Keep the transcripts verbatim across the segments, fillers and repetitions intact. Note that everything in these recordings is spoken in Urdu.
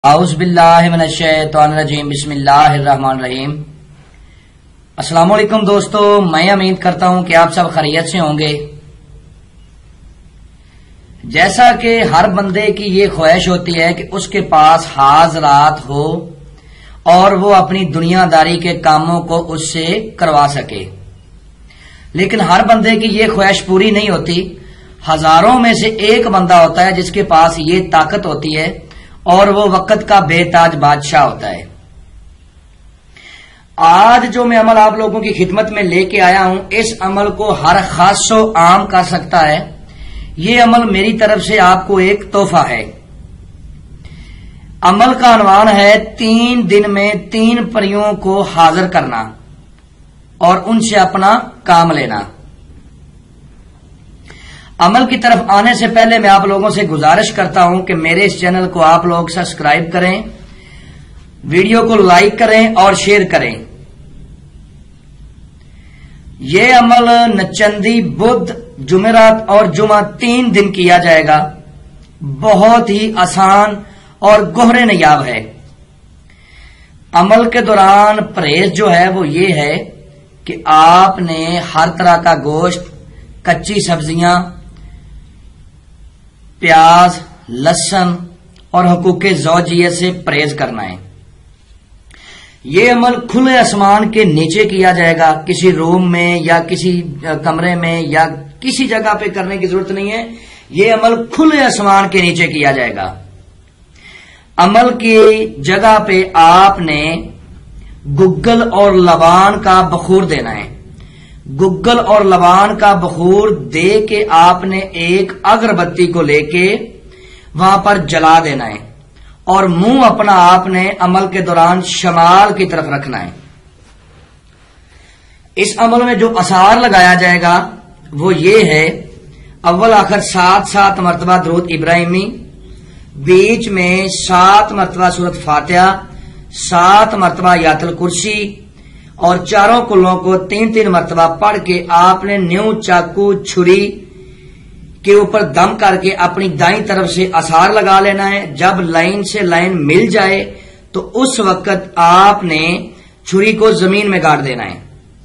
اعوذ باللہ من الشیطان الرجیم بسم اللہ الرحمن الرحیم۔ السلام علیکم دوستو، میں امید کرتا ہوں کہ آپ سب خیریت سے ہوں گے۔ جیسا کہ ہر بندے کی یہ خواہش ہوتی ہے کہ اس کے پاس حاضرات ہو اور وہ اپنی دنیا داری کے کاموں کو اس سے کروا سکے، لیکن ہر بندے کی یہ خواہش پوری نہیں ہوتی۔ ہزاروں میں سے ایک بندہ ہوتا ہے جس کے پاس یہ طاقت ہوتی ہے اور وہ وقت کا بے تاج بادشاہ ہوتا ہے۔ آج جو میں عمل آپ لوگوں کی خدمت میں لے کے آیا ہوں، اس عمل کو ہر خاص و عام کر سکتا ہے۔ یہ عمل میری طرف سے آپ کو ایک تحفہ ہے۔ عمل کا عنوان ہے تین دن میں تین پریوں کو حاضر کرنا اور ان سے اپنا کام لینا۔ عمل کی طرف آنے سے پہلے میں آپ لوگوں سے گزارش کرتا ہوں کہ میرے اس چینل کو آپ لوگ سبسکرائب کریں، ویڈیو کو لائک کریں اور شیئر کریں۔ یہ عمل نچندی، بدھ، جمعرات اور جمعہ تین دن کیا جائے گا۔ بہت ہی آسان اور گہرے نیاب ہے۔ عمل کے دوران پرہیز جو ہے وہ یہ ہے کہ آپ نے ہر طرح کا گوشت، کچی سبزیاں، پیاز، لہسن اور حقوق زوجیت سے پرہیز کرنا ہے۔ یہ عمل کھلے آسمان کے نیچے کیا جائے گا، کسی روم میں یا کسی کمرے میں یا کسی جگہ پہ کرنے کی ضرورت نہیں ہے۔ یہ عمل کھلے آسمان کے نیچے کیا جائے گا۔ عمل کی جگہ پہ آپ نے گگل اور لبان کا بخور دینا ہے۔ گگل اور لبان کا بخور دے کے آپ نے ایک اگربتی کو لے کے وہاں پر جلا دینا ہے اور منہ اپنا آپ نے عمل کے دوران شمال کی طرف رکھنا ہے۔ اس عمل میں جو اثار لگایا جائے گا وہ یہ ہے: اول آخر سات سات مرتبہ درود ابراہیمی، بیچ میں سات مرتبہ سورت فاتحہ، سات مرتبہ آیت الکرسی اور چاروں کلوں کو تین تین مرتبہ پڑھ کے آپ نے نیو چاقو چھری کے اوپر دم کر کے اپنی دائیں طرف سے اثار لگا لینا ہے۔ جب لائن سے لائن مل جائے تو اس وقت آپ نے چھری کو زمین میں گاڑ دینا ہے۔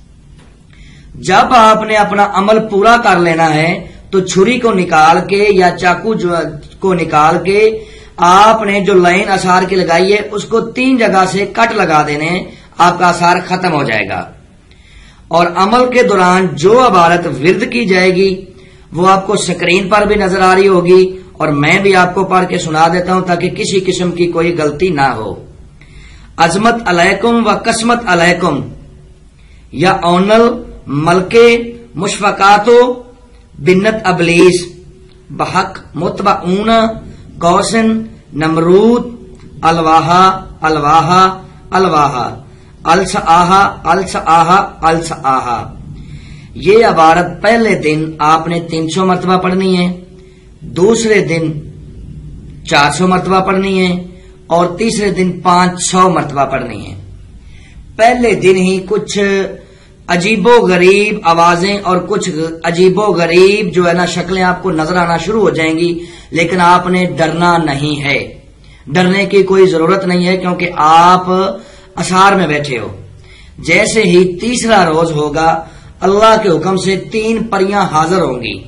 جب آپ نے اپنا عمل پورا کر لینا ہے تو چھری کو نکال کے یا چاقو کو نکال کے آپ نے جو لائن اثار کی لگائی ہے اس کو تین جگہ سے کٹ لگا دینے ہیں۔ آپ کا اثار ختم ہو جائے گا اور عمل کے دوران جو عبارت ورد کی جائے گی وہ آپ کو سکرین پر بھی نظر آ رہی ہوگی اور میں بھی آپ کو پڑھ کے سنا دیتا ہوں تاکہ کسی قسم کی کوئی غلطی نہ ہو۔ عظمت علیکم و قسمت علیکم یا اونل ملکے مشفقاتو بنت ابلیس بحق متبعون قوسن نمرود الواہا الواہا الواہا الس آہا الس آہا الس آہا۔ یہ عبارت پہلے دن آپ نے تین سو مرتبہ پڑھنی ہے، دوسرے دن چار سو مرتبہ پڑھنی ہے اور تیسرے دن پانچ سو مرتبہ پڑھنی ہے۔ پہلے دن ہی کچھ عجیب و غریب آوازیں اور کچھ عجیب و غریب جو ہے نا شکلیں آپ کو نظر آنا شروع ہو جائیں گی، لیکن آپ نے ڈرنا نہیں ہے۔ ڈرنے کی کوئی ضرورت نہیں ہے کیونکہ آپ اثار میں بیٹھے ہو۔ جیسے ہی تیسرا روز ہوگا اللہ کے حکم سے تین پریاں حاضر ہوں گی۔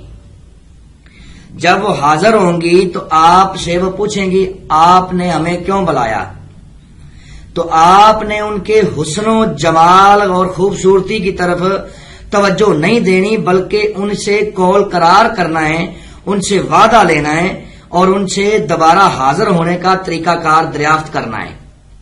جب وہ حاضر ہوں گی تو آپ سے وہ پوچھیں گی آپ نے ہمیں کیوں بلایا؟ تو آپ نے ان کے حسن و جمال اور خوبصورتی کی طرف توجہ نہیں دینی بلکہ ان سے قول قرار کرنا ہے، ان سے وعدہ لینا ہے اور ان سے دوبارہ حاضر ہونے کا طریقہ کار دریافت کرنا ہے۔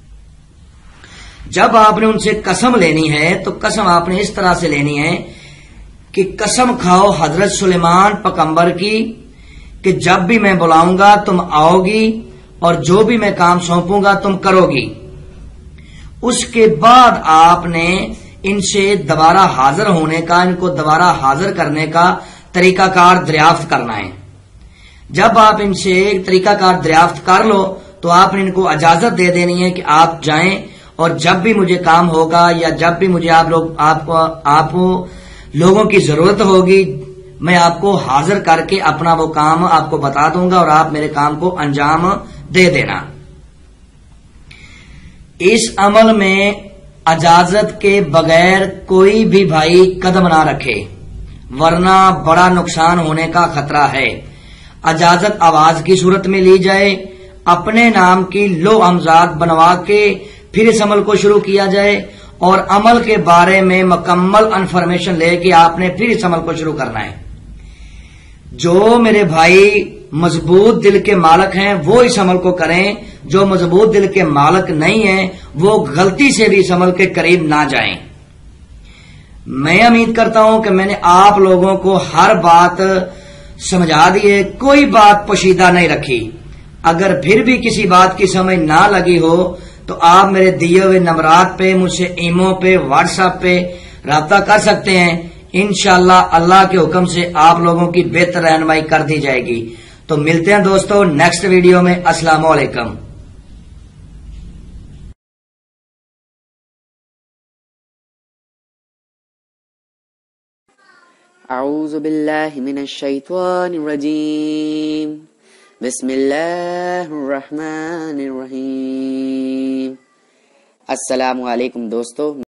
جب آپ نے ان سے قسم لینی ہے تو قسم آپ نے اس طرح سے لینی ہے کہ قسم کھاؤ حضرت سلیمان پیغمبر کی کہ جب بھی میں بلاؤں گا تم آؤ گی اور جو بھی میں کام سونپوں گا تم کرو گی۔ اس کے بعد آپ نے ان سے دوبارہ حاضر ہونے کا، ان کو دوبارہ حاضر کرنے کا طریقہ کار دریافت کرنا ہے۔ جب آپ ان سے ایک طریقہ کار دریافت کر لو تو آپ نے ان کو اجازت دے دینی ہے کہ آپ جائیں اور جب بھی مجھے کام ہوگا یا جب بھی مجھے آپ لوگ آپ کو آپ لوگوں کی ضرورت ہوگی میں آپ کو حاضر کر کے اپنا وہ کام آپ کو بتا دوں گا اور آپ میرے کام کو انجام دے دینا۔ اس عمل میں اجازت کے بغیر کوئی بھی بھائی قدم نہ رکھے، ورنہ بڑا نقصان ہونے کا خطرہ ہے۔ اجازت آواز کی صورت میں لی جائے، اپنے نام کی لو امزاد بنوا کے پھر اس عمل کو شروع کیا جائے، اور عمل کے بارے میں مکمل انفارمیشن لے کے آپ نے پھر اس عمل کو شروع کرنا ہے۔ جو میرے بھائی مضبوط دل کے مالک ہیں وہ اس عمل کو کریں، جو مضبوط دل کے مالک نہیں ہیں وہ غلطی سے بھی اس عمل کے قریب نہ جائیں۔ میں امید کرتا ہوں کہ میں نے آپ لوگوں کو ہر بات سمجھا دی ہے، کوئی بات پوشیدہ نہیں رکھی۔ اگر پھر بھی کسی بات کی سمجھ نہ لگی ہو تو آپ میرے دیے ہوئے نمبرات پہ مجھ سے ایمو پہ واٹس ایپ پہ رابطہ کر سکتے ہیں، انشاءاللہ اللہ کے حکم سے آپ لوگوں کی بہتر رہنمائی کر دی جائے گی۔ تو ملتے ہیں دوستو نیکسٹ ویڈیو میں۔ السلام علیکم۔ اعوذ باللہ من الشیطان الرجیم، بسم اللہ الرحمن الرحیم۔ السلام علیکم دوستو۔